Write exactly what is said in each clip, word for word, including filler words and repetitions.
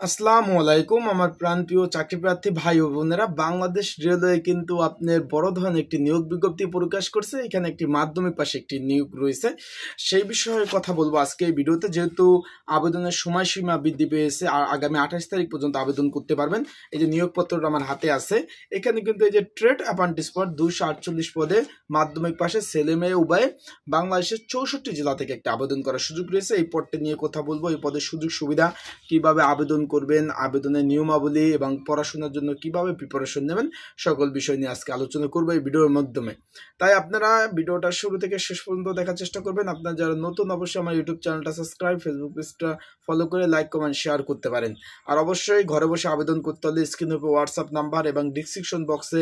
আসসালামু আলাইকুম আমার প্রাণপ্রিয় চাকরিপ্রার্থী ভাই ও বোনেরা, বাংলাদেশ রেলওয়ে কিন্তু আপনার বড় ধরনের একটি নিয়োগ বিজ্ঞপ্তি প্রকাশ করছে। এখানে একটি মাধ্যমিক পাশে একটি নিয়োগ রয়েছে, সেই বিষয়ে কথা বলবো আজকে এই ভিডিওতে। যেহেতু আবেদনের সময়সীমা বৃদ্ধি পেয়েছে আর আগামী আঠাশ তারিখ পর্যন্ত আবেদন করতে পারবেন। এই যে নিয়োগপত্রটা আমার হাতে আছে, এখানে কিন্তু এই যে ট্রেড অ্যাপ্রেন্টিস পদ দুইশো আটচল্লিশ পদে মাধ্যমিক পাশে ছেলে মেয়ে উভয়ে বাংলাদেশের চৌষট্টি জেলা থেকে একটা আবেদন করার সুযোগ রয়েছে। এই পদটি নিয়ে কথা বলবো, এই পদের সুযোগ সুবিধা, কিভাবে আবেদন করবেন, আবেদনের নিয়মাবলী এবং পড়াশোনার জন্য কিভাবে প্রিপারেশন নেবেন, সকল বিষয় নিয়ে আজকে আলোচনা করবো এই ভিডিওর মাধ্যমে। তাই আপনারা ভিডিওটা শুরু থেকে শেষ পর্যন্ত দেখার চেষ্টা করবেন। আপনারা যারা নতুন, অবশ্যই আমার ইউটিউব চ্যানেলটা সাবস্ক্রাইব, ফেসবুক পেজটা ফলো করে লাইক কমেন্ট শেয়ার করতে পারেন। আর অবশ্যই ঘরে বসে আবেদন করতে হলে স্ক্রিনের উপর হোয়াটসঅ্যাপ নাম্বার এবং ডিসক্রিপশন বক্সে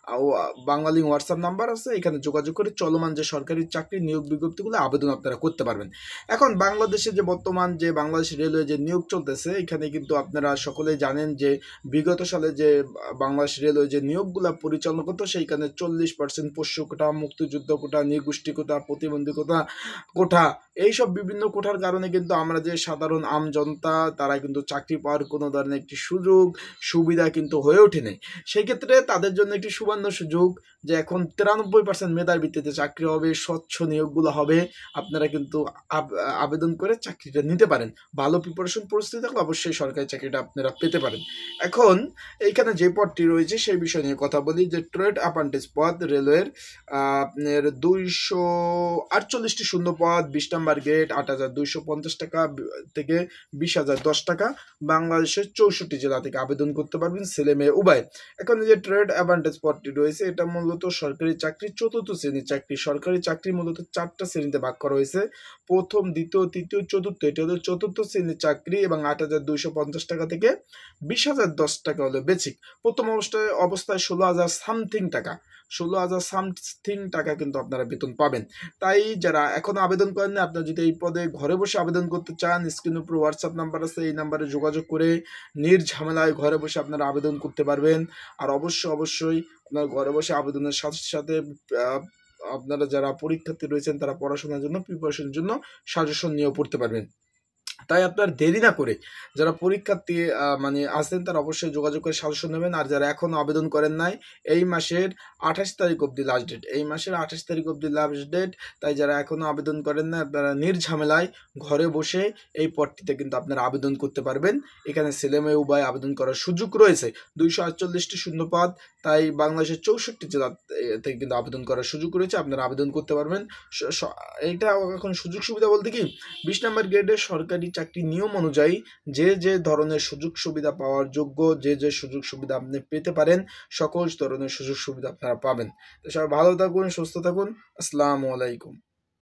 বাঙালি হোয়াটসঅ্যাপ নাম্বার আছে, এখানে যোগাযোগ করে চলমান যে সরকারি চাকরি নিয়োগ বিজ্ঞপ্তিগুলো আবেদন আপনারা করতে পারবেন। এখন বাংলাদেশে যে বর্তমান যে বাংলাদেশ রেলওয়ে যে নিয়োগ চলতেছে, এখানে কিন্তু আপনারা সকলেই জানেন যে বিগত সালে যে বাংলাদেশ রেলওয়ে যে নিয়োগগুলো পরিচালনা করতো, সেইখানে চল্লিশ পার্সেন্ট পোষ্য কোটা, মুক্তিযুদ্ধ কোটা, নৃগোষ্ঠী কোটা, প্রতিবন্ধী কোটা কোঠা, এইসব বিভিন্ন কোঠার কারণে কিন্তু আমরা যে সাধারণ আম জনতা, তারা কিন্তু চাকরি পাওয়ার কোনো ধরনের একটি সুযোগ সুবিধা কিন্তু হয়ে ওঠেনি। সেই ক্ষেত্রে তাদের জন্য একটি সুবর্ণ সুযোগ যে এখন তিরানব্বই পার্সেন্ট মেধার ভিত্তিতে চাকরি হবে, স্বচ্ছ নিয়োগগুলো হবে। আপনারা কিন্তু আবেদন করে চাকরিটা নিতে পারেন। ভালো প্রিপারেশন পরিস্থিতি থাকলে অবশ্যই সরকারি চাকরিটা আপনারা পেতে পারেন। এখন এইখানে যে পদটি রয়েছে সেই বিষয় নিয়ে কথা বলি। যে ট্রেড অ্যাপ্রেন্টিস পদ রেলওয়ের আপনার দুইশো আটচল্লিশটি শূন্য পদ, বিশ নাম্বার গেট, আট হাজার দুইশো পঞ্চাশ টাকা থেকে বিশ হাজার দশ টাকা, বাংলাদেশের চৌষট্টি জেলা থেকে আবেদন করতে পারবেন ছেলে মেয়ে উভয়। এখন যে ট্রেড অ্যাপ্রেন্টিস পদটি রয়েছে, এটা মূলত সরকারি চাকরি, চতুর্থ শ্রেণীর চাকরি। সরকারি চাকরি মূলত চারটা শ্রেণীতে ভাগ করা হয়েছে, প্রথম, দ্বিতীয়, তৃতীয়, চতুর্থ। এটা হলো চতুর্থ শ্রেণীর চাকরি এবং আট হাজার দুইশো পঞ্চাশ টাকা থেকে বিশ হাজার দশ টাকা হলো বেসিক। প্রথম অবস্থায় অবস্থায় ষোলো হাজার সামথিং টাকা ষোলো হাজার সামথিং টাকা কিন্তু আপনারা বেতন পাবেন। তাই যারা এখনো আবেদন করেননি, আপনারা যদি এই পদে ঘরে বসে আবেদন করতে চান, স্ক্রিনের উপর হোয়াটসঅ্যাপ নাম্বার আছে, এই নাম্বারে যোগাযোগ করে নির্ঝামেলায় ঘরে বসে আপনারা আবেদন করতে পারবেন। আর অবশ্যই অবশ্যই আপনারা ঘরে বসে আবেদনের সাথে সাথে আপনারা যারা পরীক্ষার্থী রয়েছেন, তারা পড়াশোনার জন্য প্রিপারেশনের জন্য সাজেশন নিয়েও পড়তে পারবেন। তাই আপনার দেরি না করে যারা পরীক্ষার্থী মানে আসেন, তারা অবশ্যই যোগাযোগ করে সাজেশন নেবেন। আর যারা এখনও আবেদন করেন নাই, এই মাসের আঠাশ তারিখ অবধি লাস্ট ডেট, এই মাসের আঠাশ তারিখ অবধি লাস্ট ডেট। তাই যারা এখনও আবেদন করেন না, আপনারা নির্ঝামেলায় ঘরে বসে এই পদটিতে কিন্তু আপনারা আবেদন করতে পারবেন। এখানে ছেলে মেয়ে উভয় আবেদন করার সুযোগ রয়েছে। দুইশো আটচল্লিশটি শূন্য পদ, তাই বাংলাদেশের চৌষট্টি জেলা থেকে কিন্তু আবেদন করার সুযোগ রয়েছে, আপনারা আবেদন করতে পারবেন। এইটা এখন সুযোগ সুবিধা বলতে কি, বিশ নম্বর গ্রেডের সরকারি চাকরি নিয়ম অনুযায়ী যে যে ধরনের সুযোগ সুবিধা পাওয়ার যোগ্য, যে যে সুযোগ সুবিধা আপনি পেতে পারেন, সকল ধরনের সুযোগ সুবিধা আপনারা পাবেন। তো সবাই ভালো থাকুন, সুস্থ থাকুন। আসসালামু আলাইকুম।